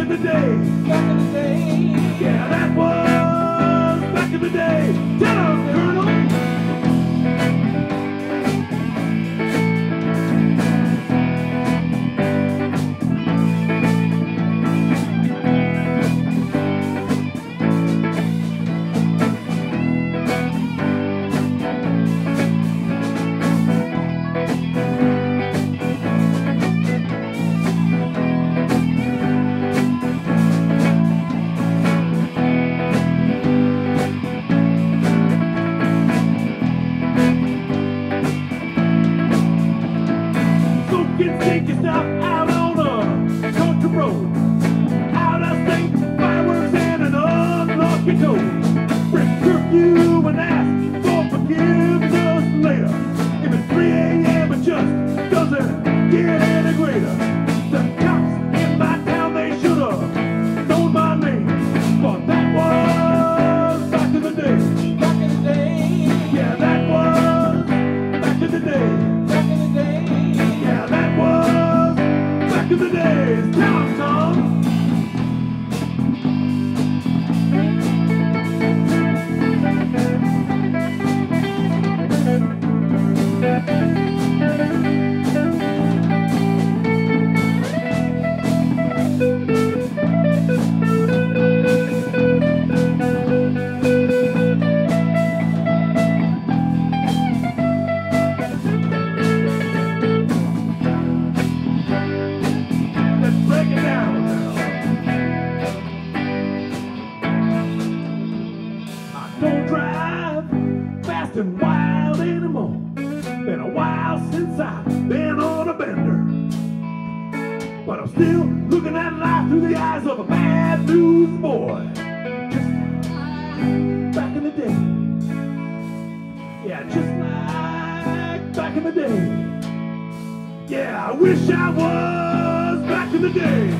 in the day. Back in the day. Yeah, that was back in the day. Tell 'em, Colonel. Take your stuff out on a country road. Out of state, fireworks and an unlucky toad. Break curfew and ask for forgiveness later. If it's 3 a.m. it just doesn't get any greater. The cops in my town, they should have known my name. But that was back in the day. Back in the day. Yeah, that was back in the day. Back in the day. Yeah, that was back in the days. Tell 'em, Tom. Don't drive fast and wild anymore. Been a while since I've been on a bender. But I'm still looking at life through the eyes of a bad news boy. Just like back in the day. Yeah, just like back in the day. Yeah, I wish I was back in the day.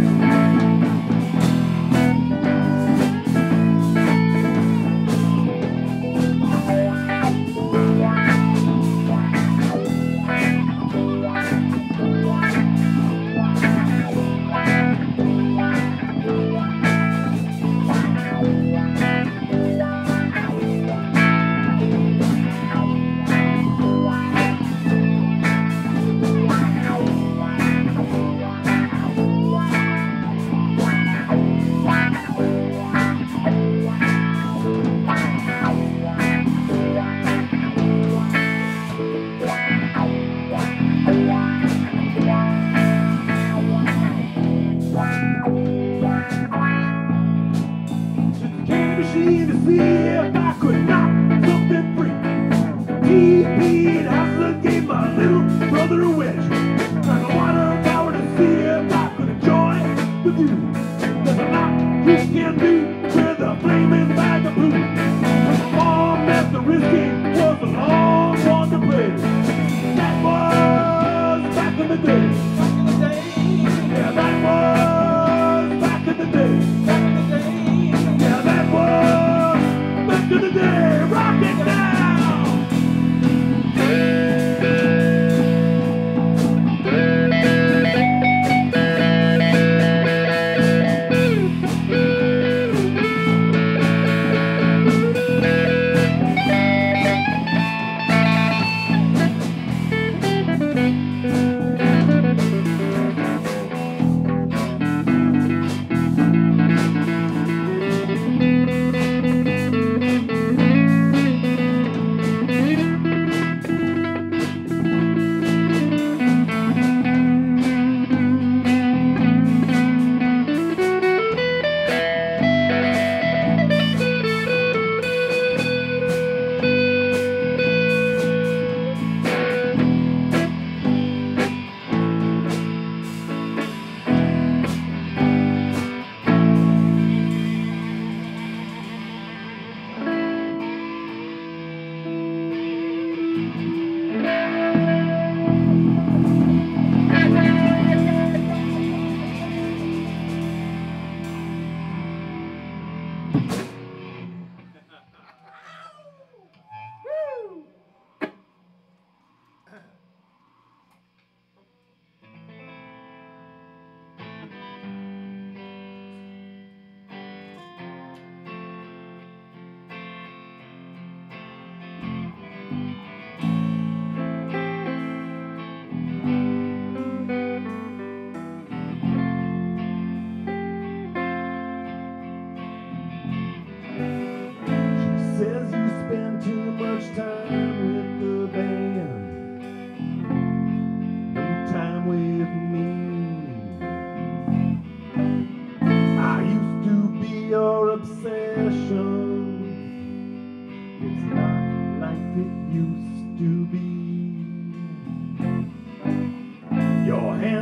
To see if I could knock something free. T.P. Hustler gave my little brother a wedge. Trying to water tower to see if I could enjoy the view. There's a lot you can do with a flaming bag of blue. The bomb at the risky was a long one to play. That was back in the day. Back in the day. Yeah, that was back in the day. Back in the day. Yeah, that was back in the day. Rock it now.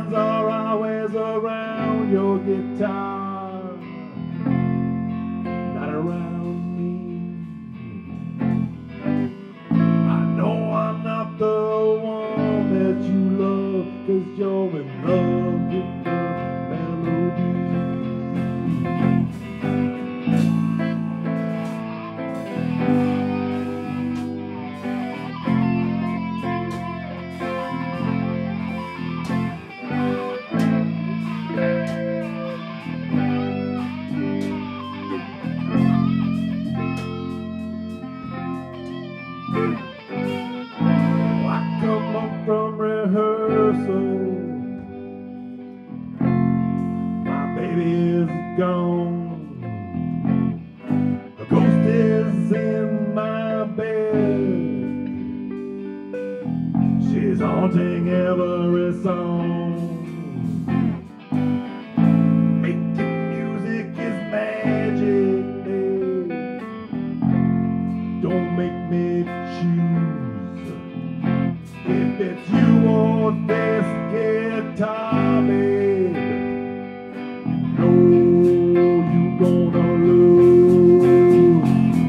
hands are always around your guitar, not around me. I know I'm not the one that you love, 'cause you're in love with the melody. I come home from rehearsal, my baby is gone. A ghost is in my bed, she's haunting every song. Making music is magic, babe. Don't make me choose. If it's you or this guitar, babe, you know you gonna lose.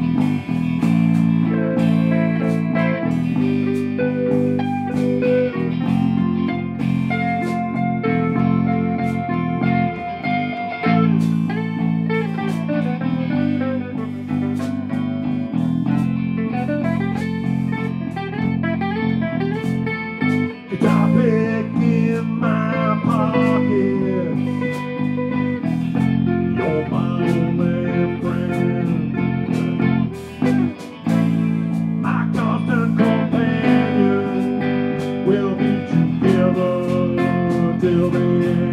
Guitar pick in my pocket, you're my only friend, my constant companion. We'll be together till the end.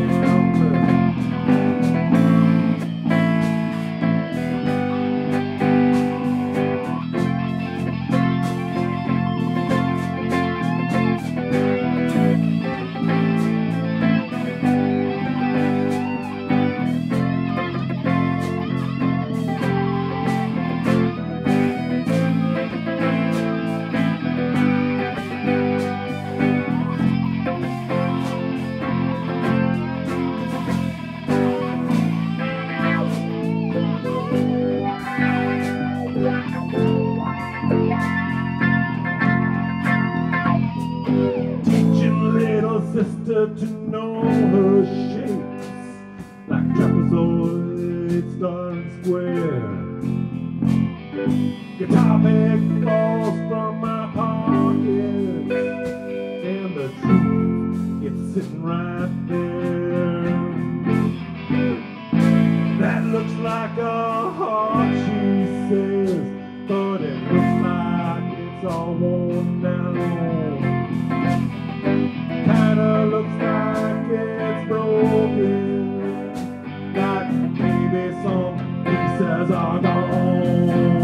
Teaching little sister to know her shapes, like trapezoid, star and square. Guitar pick falls from my pocket, and the truth, it's sitting right there. That looks like a heart, she says, but it looks like it's all worn down. Kinda looks like it's broken, like maybe some pieces are gone.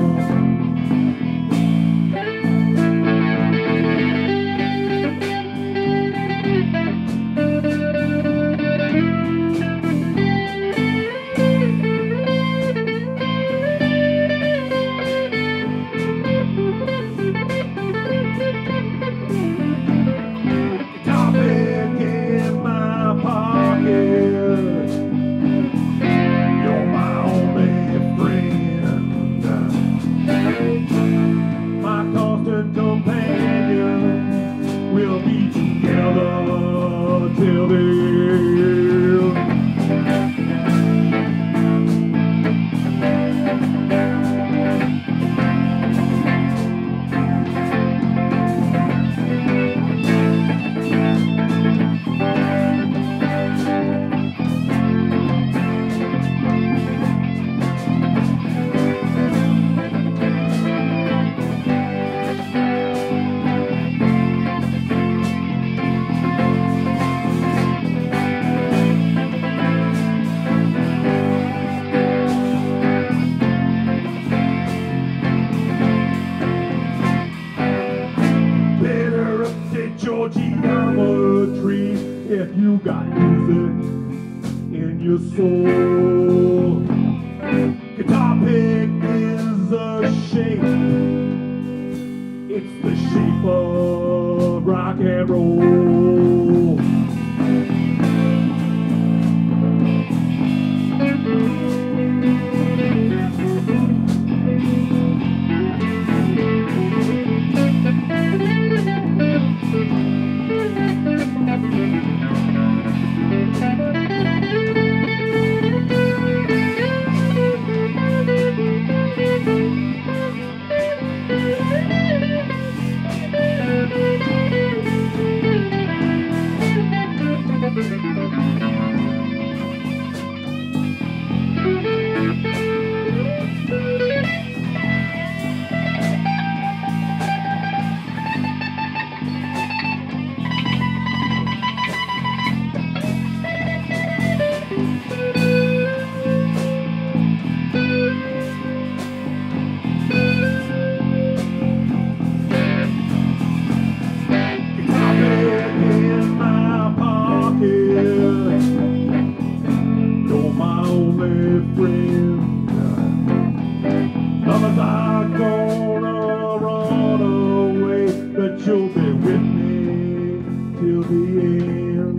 You're my only friend, my constant companion. We'll be together till the end. Geometry, if you got music in your soul. Guitar pick is a shape, it's the shape of rock and roll. You'll be with me till the end.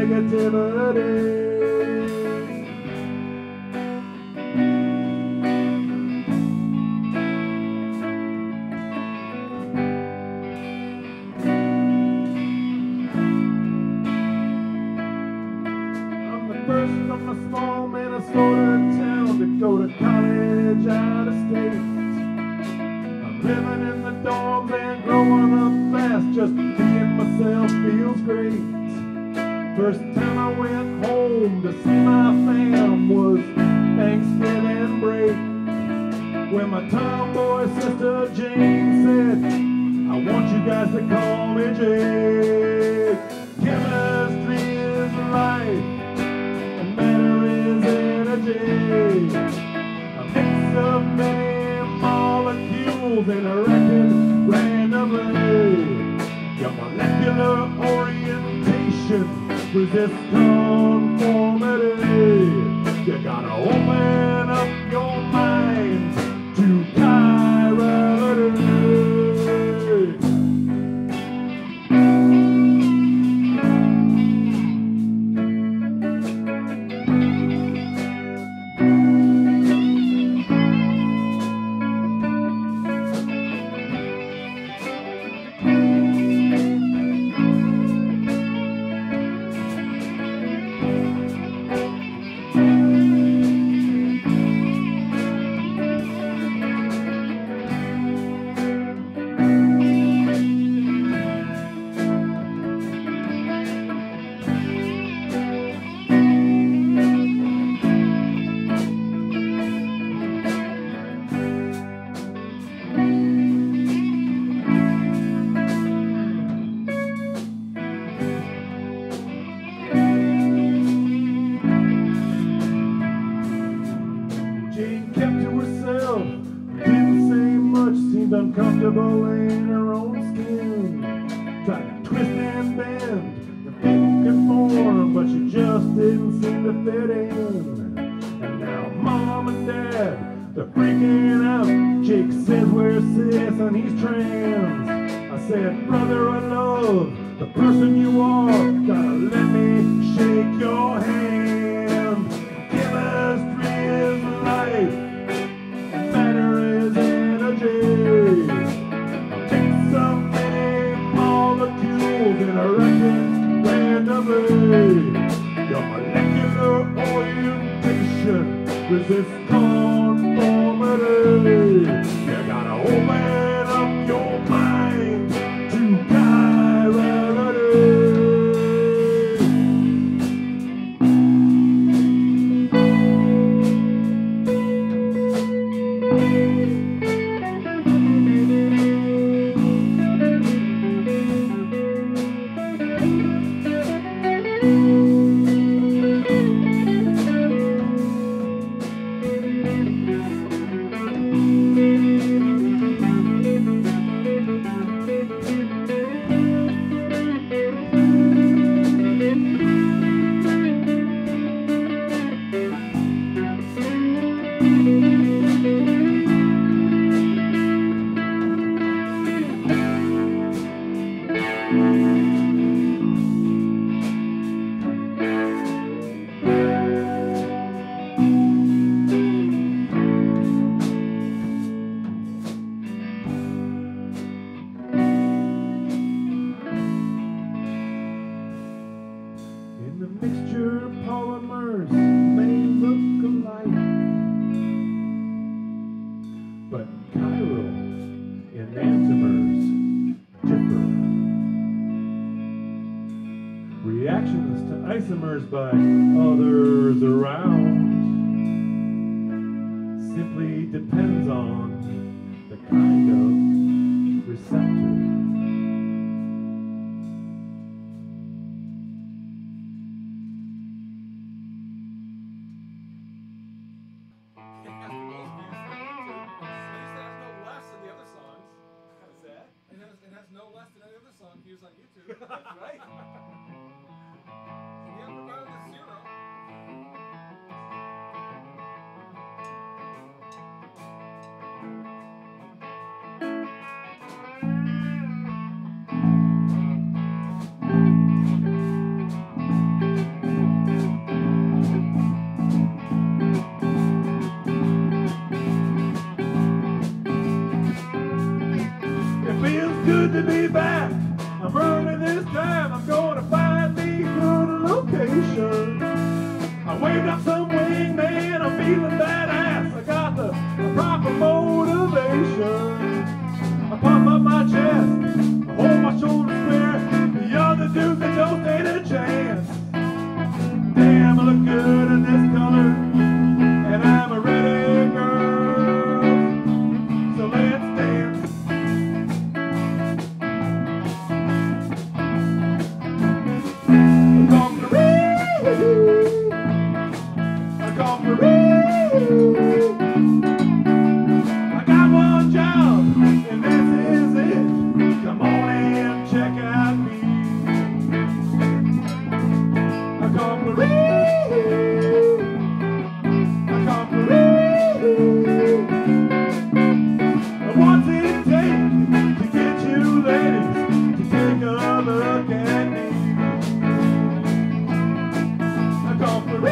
negativity. I'm the first from a small Minnesota town to go to college out of state. I'm living in the dorms and growing up fast, just being myself feels great. First time I went home to see my fam was Thanksgiving break, when my tomboy sister Jane said, I want you guys to call me Jake. Chemistry is life, and matter is energy. A mix of many molecules interacting randomly. Your molecular orientation resist conformity. You gotta open up your mind to chirality. Jane kept to herself, didn't say much, seemed uncomfortable in her own skin. Tried to twist and bend, and fit conform, but she just didn't seem to fit in. And now Mom and Dad, they're freaking out. Jake says we're cis and he's trans. I said, brother, I love the person you are. Gotta let me shake your hand. Chemistry is life, matter is energy. A mix of many molecules interacting randomly. Your molecular orientation resists conformity. You gotta open up your mind to chirality. In the mixture of polymers may look alike, but chiral enantiomers differ. Reactions to isomers by others around simply depends on the kind of receptor. No less than any other song views on YouTube. That's right. The upper bound is 0. to be back. I'm early this time. I'm gonna find me a good location. I waved up some wingman. I'm feeling badass. I got the proper motivation. I pump up my chest. I hold my shoulders square. The other dudes that don't stand a chance. Damn, I look good in this color, and I'm a ready girl. So let's dance. I got one job, and this is it. Come on and check out me. I come for what's it take to get you ladies to take a look at me? I come for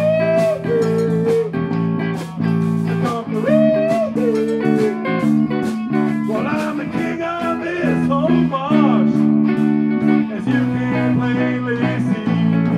well, I'm the king of this whole marsh, as you can plainly see.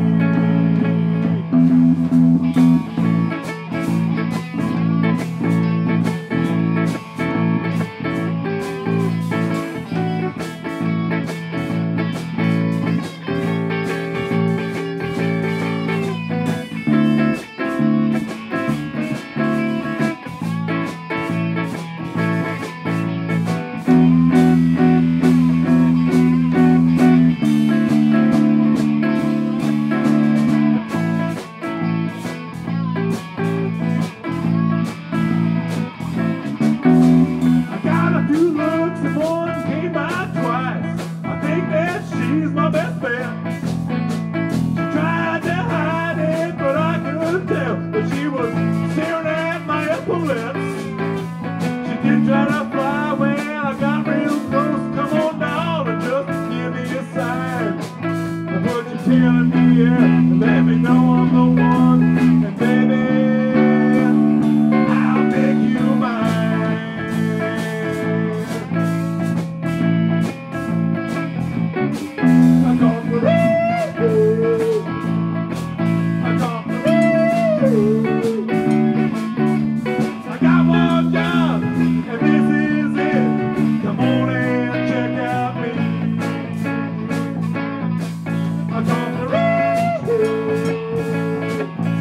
She's my best bet. She tried to hide it, but I couldn't tell that she was staring at my epaulets. She did try to fly when I got real close. Come on down and just give me a sign. I put your tail in the air and let me know I'm the one. And baby, I'll make you mine. I come for you. I come for you. I got one job, and this is it. Come on and check out me. I come for you.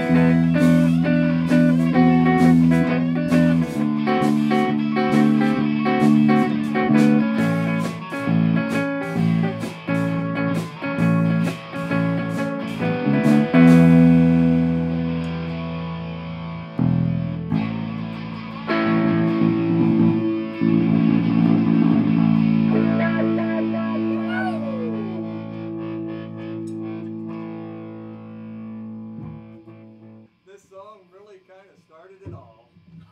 This song really kind of started it all.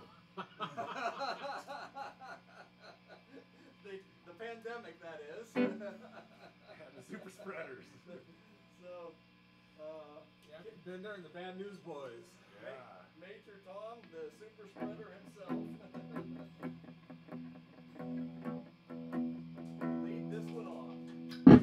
the pandemic, that is. The super spreaders. So, Yeah, been during the Bad News Boys. Yeah. Major Tom, the super spreader himself. Lead this one off.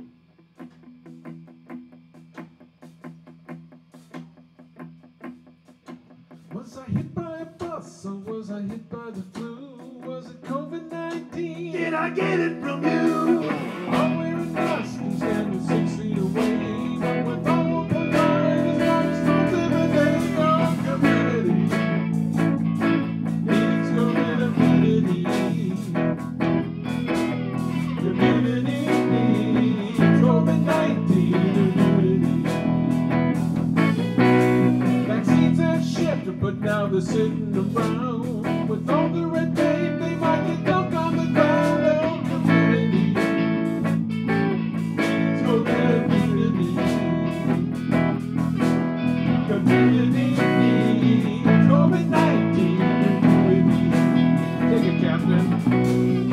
Was I hit by a bus or was I hit by the flu? Was it COVID-19? Did I get it from you? I'm wearing masks and standing 6 feet away, but with all the lines, I'm still living in our community. Needs community. Community needs COVID-19 immunity. Vaccines have shifted, but now they're sitting around. With all the red tape, they might get dumped on the ground. Oh, community needs community. Community needs COVID-19 immunity. Take it, Captain.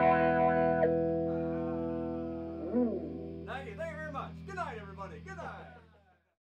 Thank you very much. Good night, everybody. Good night.